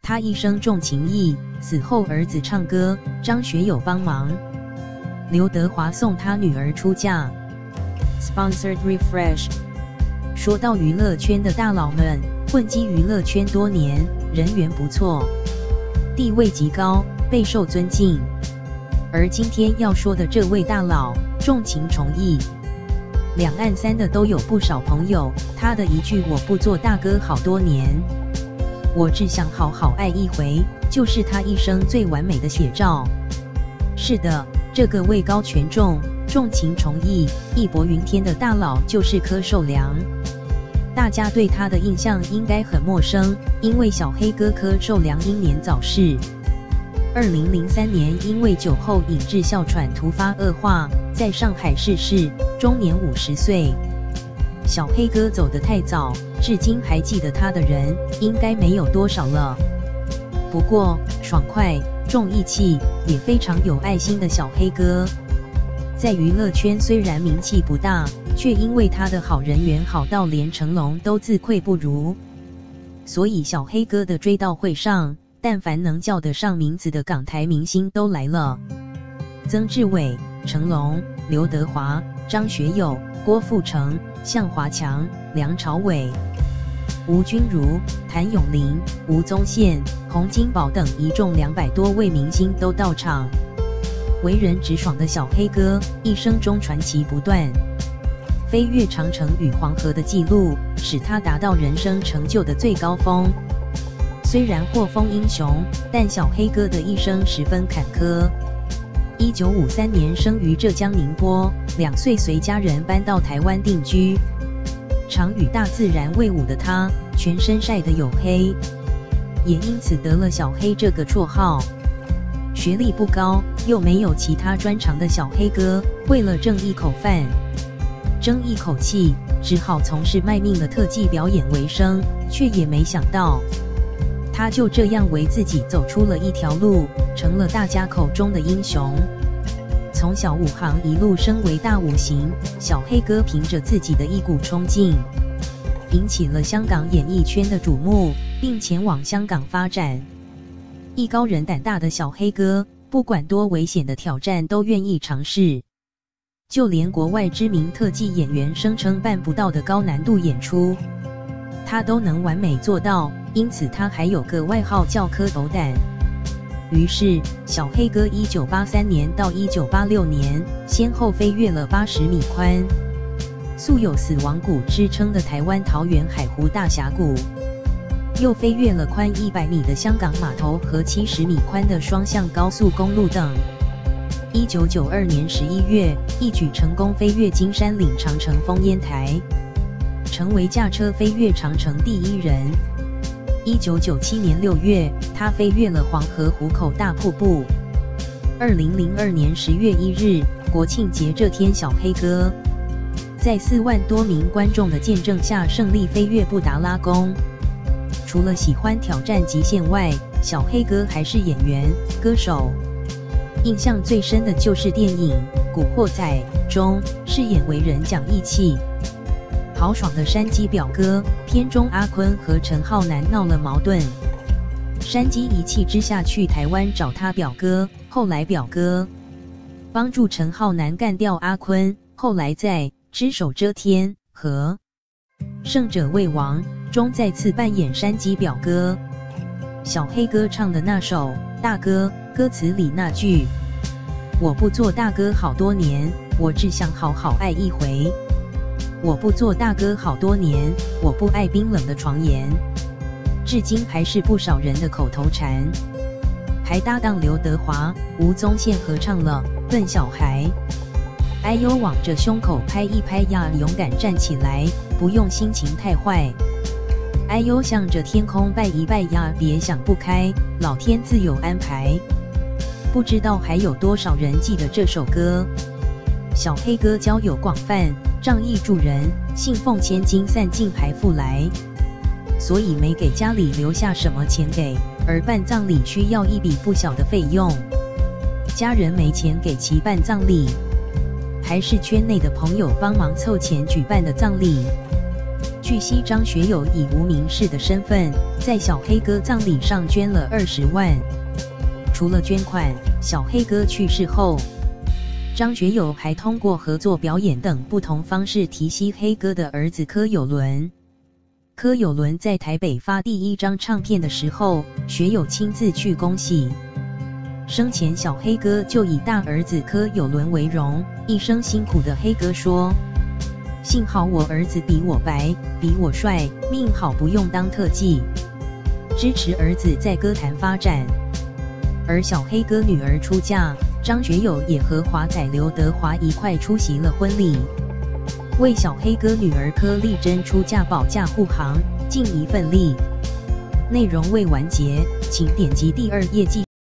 他一生重情义，死后儿子唱歌，张学友帮忙，刘德华送他女儿出嫁。Sponsored Refresh。说到娱乐圈的大佬们，混迹娱乐圈多年，人缘不错，地位极高，备受尊敬。而今天要说的这位大佬，重情重义，两岸三的都有不少朋友。他的一句"我不做大哥好多年，我只想好好爱一回"，就是他一生最完美的写照。是的，这个位高权重、重情重义、义薄云天的大佬就是柯受良。大家对他的印象应该很陌生，因为小黑哥柯受良英年早逝。2003年因为酒后引致哮喘突发恶化，在上海逝世，终年50岁。小黑哥走得太早，至今还记得他的人应该没有多少了。不过，爽快、重义气，也非常有爱心的小黑哥，在娱乐圈虽然名气不大，却因为他的好人缘好到连成龙都自愧不如。所以小黑哥的追悼会上，但凡能叫得上名字的港台明星都来了，曾志伟、成龙、刘德华、张学友、郭富城、向华强、梁朝伟、吴君如、谭咏麟、吴宗宪、洪金宝等一众200多位明星都到场。为人直爽的小黑哥，一生中传奇不断，飞越长城与黄河的纪录，使他达到人生成就的最高峰。虽然获封英雄，但小黑哥的一生十分坎坷。1953年生于浙江宁波，2岁随家人搬到台湾定居。常与大自然为伍的他，全身晒得黝黑，也因此得了小黑这个绰号。学历不高，又没有其他专长的小黑哥，为了挣一口饭，争一口气，只好从事卖命的特技表演为生，却也没想到，他就这样为自己走出了一条路，成了大家口中的英雄。从小5行一路升为大5行，小黑哥凭着自己的一股冲劲，引起了香港演艺圈的瞩目，并前往香港发展。艺高人胆大的小黑哥，不管多危险的挑战都愿意尝试，就连国外知名特技演员声称办不到的高难度演出，他都能完美做到，因此他还有个外号叫蝌蚪胆。于是，小黑哥1983年到1986年，先后飞越了80米宽、素有死亡谷之称的台湾桃园海湖大峡谷，又飞越了宽100米的香港码头和70米宽的双向高速公路等。1992年11月，一举成功飞越金山岭长城烽烟台，成为驾车飞越长城第一人。1997年6月，他飞越了黄河湖口大瀑布。2002年10月1日，国庆节这天，小黑哥在4万多名观众的见证下胜利飞越布达拉宫。除了喜欢挑战极限外，小黑哥还是演员、歌手。印象最深的就是电影《古惑仔》中饰演为人讲义气、豪爽的山鸡表哥，片中阿坤和陈浩南闹了矛盾，山鸡一气之下去台湾找他表哥，后来表哥帮助陈浩南干掉阿坤，后来在《只手遮天》和《胜者为王》中再次扮演山鸡表哥。小黑哥唱的那首《大哥》，歌词里那句"我不做大哥好多年，我只想好好爱一回"，我不做大哥好多年，我不爱冰冷的床沿，至今还是不少人的口头禅。还搭档刘德华、吴宗宪合唱了《笨小孩》。哎呦，往着胸口拍一拍呀，勇敢站起来，不用心情太坏。哎呦，向着天空拜一拜呀，别想不开，老天自有安排。不知道还有多少人记得这首歌。小黑哥交友广泛，仗义助人，信奉千金散尽还复来，所以没给家里留下什么钱给，而办葬礼需要一笔不小的费用。家人没钱给其办葬礼，还是圈内的朋友帮忙凑钱举办的葬礼。 据悉，张学友以无名氏的身份，在小黑哥葬礼上捐了20万。除了捐款，小黑哥去世后，张学友还通过合作表演等不同方式提携黑哥的儿子柯有伦。柯有伦在台北发第1张唱片的时候，学友亲自去恭喜。生前小黑哥就以大儿子柯有伦为荣，一生辛苦的黑哥说：“幸好我儿子比我白，比我帅，命好不用当特技。”支持儿子在歌坛发展。而小黑哥女儿出嫁，张学友也和华仔刘德华一块出席了婚礼，为小黑哥女儿柯丽珍出嫁保驾护航，尽一份力。内容未完结，请点击第2页继续。